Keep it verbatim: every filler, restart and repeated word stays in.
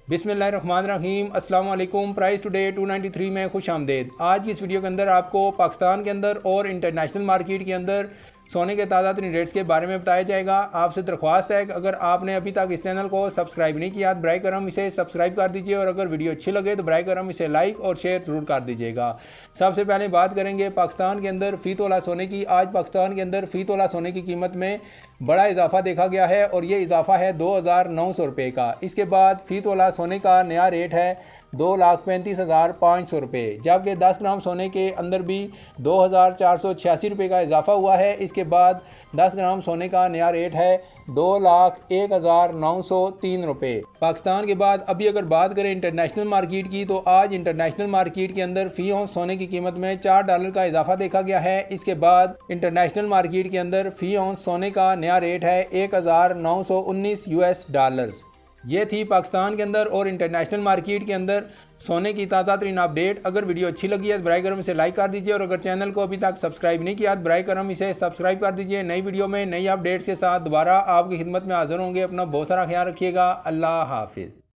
बिस्मिल्लाहिर्रहमानिर्रहीम अस्सलाम वालेकुम। Price today two ninety three में खुश आमदेद। आज की इस वीडियो के अंदर आपको पाकिस्तान के अंदर और इंटरनेशनल मार्केट के अंदर सोने के ताज़ा तरीन रेट्स के बारे में बताया जाएगा। आपसे दरख्वास्त है कि अगर आपने अभी तक इस चैनल को सब्सक्राइब नहीं किया तो बराए करम इसे सब्सक्राइब कर दीजिए, और अगर वीडियो अच्छी लगे तो बराए करम इसे लाइक और शेयर ज़रूर कर दीजिएगा। सबसे पहले बात करेंगे पाकिस्तान के अंदर फ़ी तोला सोने की। आज पाकिस्तान के अंदर फ़ी तोला सोने की कीमत में बड़ा इजाफा देखा गया है और ये इजाफा है दो हज़ार नौ सौ रुपये का। इसके बाद फ़ी तोला सोने का नया रेट है दो लाख पैंतीस हज़ार पाँच सौ रुपये, जबकि दस ग्राम सोने के अंदर भी दो हज़ार चार सौ छियासी रुपये का इजाफा हुआ है। इसके बाद दस ग्राम सोने का नया रेट है दो लाख एक हज़ार नौ सौ तीन रुपये। पाकिस्तान के बाद अभी अगर बात करें इंटरनेशनल मार्केट की, तो आज इंटरनेशनल मार्केट के अंदर फ़ी औंस सोने की कीमत में चार डॉलर का इजाफा देखा गया है। इसके बाद इंटरनेशनल मार्केट के अंदर फ़ी औंस सोने का नया रेट है एक हज़ार नौ सौ उन्नीस यूएस डॉलर्स। ये थी पाकिस्तान के अंदर और इंटरनेशनल मार्केट के अंदर सोने की ताज़ा तरीन अपडेट। अगर वीडियो अच्छी लगी है तो बराए करम इसे लाइक कर दीजिए, और अगर चैनल को अभी तक सब्सक्राइब नहीं किया तो बराए करम इसे सब्सक्राइब कर दीजिए। नई वीडियो में नई अपडेट्स के साथ दोबारा आपकी खिदमत में हाजिर होंगे। अपना बहुत सारा ख्याल रखिएगा। अल्लाह हाफिज़।